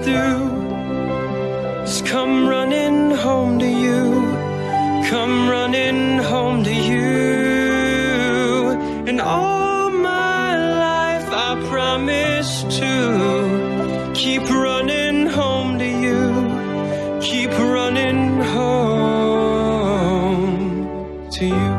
through is come running home to you, come running home to you. And all my life I promise to keep running home to you, keep running home to you.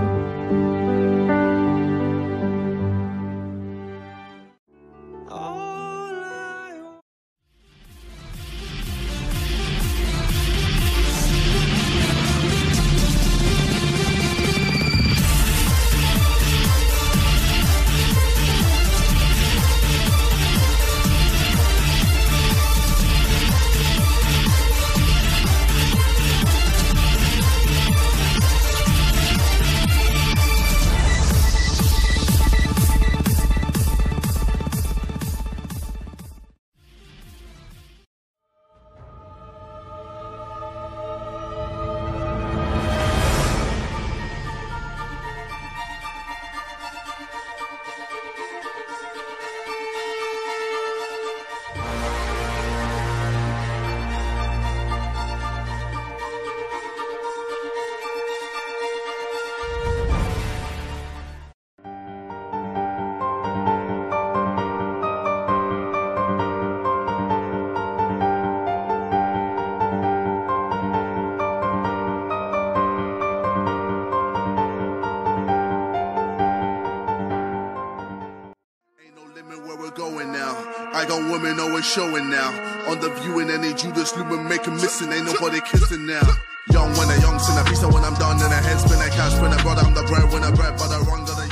I got women always showing now. On the view and any Judas Lumen make 'em missing. Ain't nobody kissing now. Young when a young sinner, peace when I'm done in a head spin, a cash spin, I got I'm the bread when I bread, but I run, got